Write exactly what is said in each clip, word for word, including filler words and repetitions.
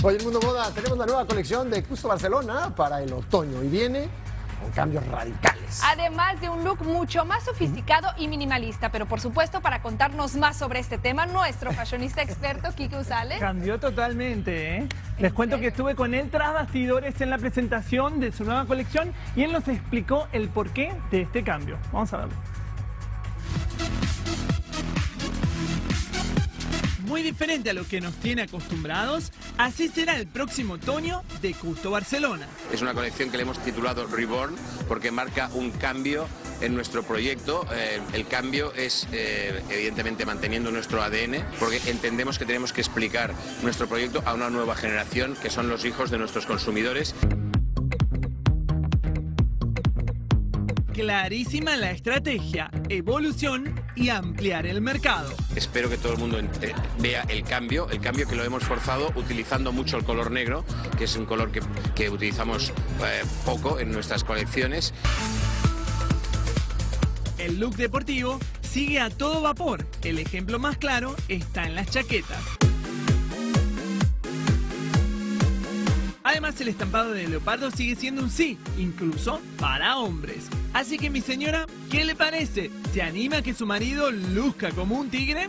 Hoy en Mundo Moda tenemos la nueva colección de Custo Barcelona para el otoño y viene con cambios radicales. Además de un look mucho más sofisticado y minimalista, pero por supuesto para contarnos más sobre este tema, nuestro fashionista experto, Kike Usale. Cambió totalmente, ¿eh? Les cuento que estuve con él tras bastidores en la presentación de su nueva colección y él nos explicó el porqué de este cambio. Vamos a verlo. Muy diferente a lo que nos tiene acostumbrados, así será el próximo otoño de Custo Barcelona. Es una colección que le hemos titulado Reborn porque marca un cambio en nuestro proyecto. Eh, el cambio es eh, evidentemente manteniendo nuestro A D N porque entendemos que tenemos que explicar nuestro proyecto a una nueva generación que son los hijos de nuestros consumidores. Clarísima la estrategia, evolución y ampliar el mercado. Espero que todo el mundo vea el cambio, el cambio que lo hemos forzado utilizando mucho el color negro, que es un color que, que utilizamos eh, poco en nuestras colecciones. El look deportivo sigue a todo vapor. El ejemplo más claro está en las chaquetas. Además, el estampado de leopardo sigue siendo un sí, incluso para hombres. Así que, mi señora, ¿qué le parece? ¿Se anima a que su marido luzca como un tigre?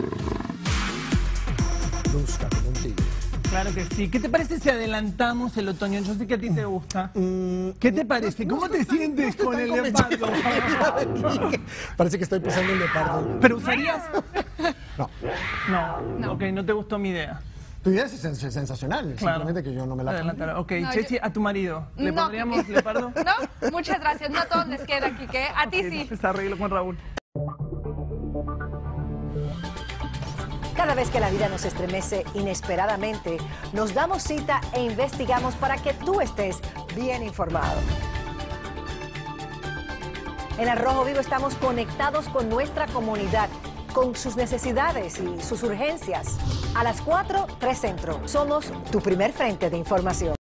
Luzca como un tigre. Claro que sí. ¿Qué te parece si adelantamos el otoño? Yo sé que a ti te gusta. Mm, ¿Qué te parece? ¿Cómo te sientes con el leopardo? Parece que estoy pisando un leopardo. ¿Pero usarías? No. No. No. Ok, no te gustó mi idea. Tu idea es sens- sensacional, Claro. simplemente que yo no me la Adelantar. Ok, No, Chechi, yo- a tu marido. ¿Le No, pondríamos Kike. leopardo? No, muchas gracias. No a todos les queda, Kike. A ti Ok, sí. entonces arreglo con Raúl. Cada vez que la vida nos estremece inesperadamente, nos damos cita e investigamos para que tú estés bien informado. En Al Rojo Vivo estamos conectados con nuestra comunidad, con sus necesidades y sus urgencias. A las cuatro, tres Centro. Somos tu primer frente de información.